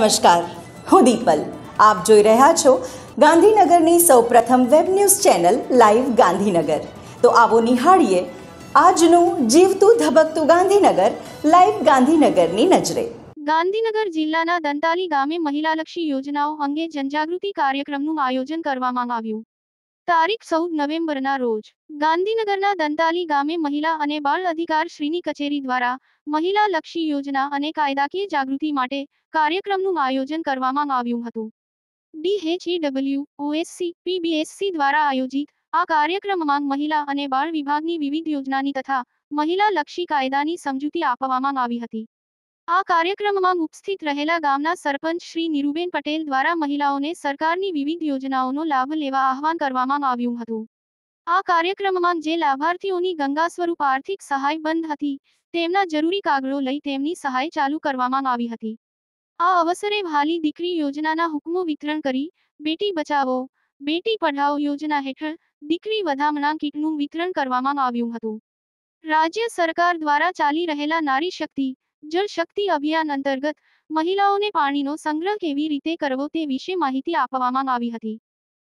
નમસ્કાર, હું દીપલ. આપ જોઈ રહ્યા છો ગાંધીનગરની સૌપ્રથમ web news channel live Gandhinagar. તો આવો નિહાળીએ આજનું જીવતું ધબકતું ગાંધીનગર લાઈવ ગાંધીનગરની નજરે. ગાંધીનગર જિલ્લાના દંતાલી ગામે મહિલાલક્ષી યોજનાઓ અંગે જનજાગૃતિ કાર્યક્રમનું આયોજન કરવામાં આવ્યું. તારીખ 14 નવેમ્બરના રોજ ગાંધીનગરના દંતાલી ગામે મહિલા અને બાળ અધિકાર શ્રીની કચેરી દ્વારા મહિલાલક્ષી યોજના અને કાયદાકીય જાગૃતિ માટે કાર્યક્રમનું આયોજન કરવામાં આવ્યું હતું. DHEW, OSC, PBSC દ્વારા આયોજિત આ કાર્યક્રમમાં મહિલા અને બાળ વિભાગની વિવિધ યોજનાની તથા મહિલાલક્ષી કાયદાની સમજૂતી આપવામાં આવી હતી. આ કાર્યક્રમમાં ઉપસ્થિત રહેલા ગામના સરપંચ શ્રી નીરુબેન પટેલ દ્વારા મહિલાઓને સરકારની વિવિધ યોજનાઓનો લાભ લેવા આહવાન કરવામાં આવ્યું હતું. આ કાર્યક્રમમાં જે લાભાર્થીઓની ગંગા સ્વરૂપ આર્થિક સહાય બંધ હતી તેમના જરૂરી કાગળો લઈ તેમની સહાય ચાલુ કરવામાં આવી હતી. આ અવસરે વહાલી દીકરી યોજનાના હુકમો વિતરણ કરી બેટી બચાવો બેટી પઢાઓ યોજના હેઠળ દીકરી વધામણા કીટનું વિતરણ કરવામાં આવ્યું હતું. રાજ્ય સરકાર દ્વારા ચાલી રહેલા નારી શક્તિ જળ શક્તિ અભિયાન અંતર્ગત મહિલાઓને પાણીનો સંગ્રહ કેવી રીતે કરવો તે વિશે માહિતી આપવામાં આવી હતી.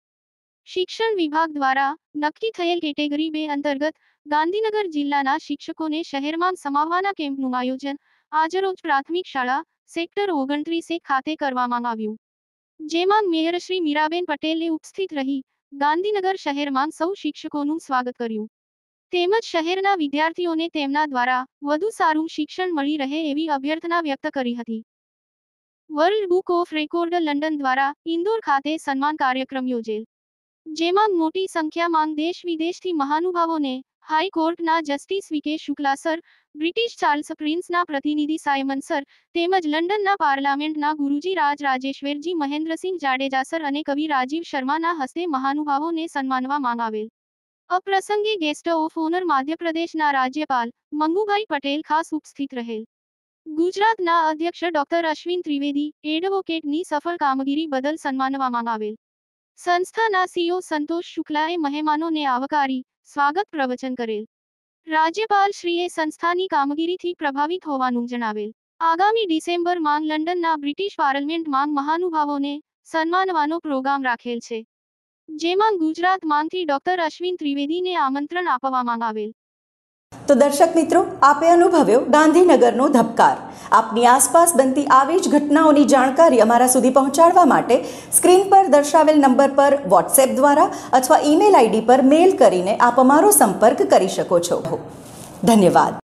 શિક્ષણ વિભાગ દ્વારા નક્કી થયેલ કેટેગરી 2 અંતર્ગત ગાંધીનગર જિલ્લાના શિક્ષકોને શહેરમાં સમાવવાના કેમ્પનું આયોજન આજરોજ પ્રાથમિક શાળા સેક્ટર 29 ખાતે કરવામાં આવ્યું. જેમાં મેયર શ્રી મીરાબેન પટેલે ઉપસ્થિત રહી ગાંધીનગર શહેરમાં સૌ શિક્ષકોનું સ્વાગત કર્યું. તેમજ શહેરના વિદ્યાર્થીઓને તેમના દ્વારા વધુ સારું શિક્ષણ મળી રહે એવી અભ્યર્થના વ્યક્ત કરી હતી. World book of record London દ્વારા ઇન્દોર ખાતે સન્માન કાર્યક્રમ યોજેલ. જેમાં મોટી સંખ્યામાં દેશ વિદેશથી મહાનુભાવોને હાઈકોર્ટના justice V K. Shukla sir, British Charles પ્રિન્સના પ્રતિનિધિ સાયમન સર તેમજ લંડનના પાર્લામેન્ટના ગુરુજી રાજેશ્વરજી મહેન્દ્રસિંહ જાડેજા સર અને કવિ રાજીવ શર્માના હસ્તે મહાનુભાવોને સન્માનવામાં આવેલ. આ પ્રસંગે ગેસ્ટ ઓફ ઓનર મધ્યપ્રદેશના રાજ્યપાલ મંગુભાઈ પટેલ ખાસ ઉપસ્થિત રહેલ. ગુજરાતના અધ્યક્ષ ડોક્ટર અશ્વિન ત્રિવેદી એડવોકેટની સફળ કામગીરી બદલ સન્માનવામાં આવેલ. સંસ્થાના સીઓ સંતોષ શુક્લાએ મહેમાનોને આવકારી સ્વાગત પ્રવચન કરેલ. રાજ્યપાલ શ્રીએ સંસ્થાની કામગીરીથી પ્રભાવિત હોવાનું જણાવેલ. આગામી ડિસેમ્બર માં લંડનના બ્રિટિશ પાર્લામેન્ટમાં મહાનુભાવોને સન્માનવાનો પ્રોગ્રામ રાખેલ છે. જેમાં ગુજરાતમાંથી ડોક્ટર અશ્વિન ત્રિવેદીને આમંત્રણ આપવામાં આવેલ. તો દર્શક મિત્રો, આપે અનુભવ્યો ગાંધીનગરનો ધબકાર. આપની આસપાસ બનતી આવી જ ઘટનાઓની જાણકારી અમારા સુધી પહોંચાડવા માટે સ્ક્રીન પર દર્શાવેલ નંબર પર વોટ્સએપ દ્વારા અથવા ઈમેલ આઈડી પર મેલ કરીને આપ અમારો સંપર્ક કરી શકો છો. ધન્યવાદ.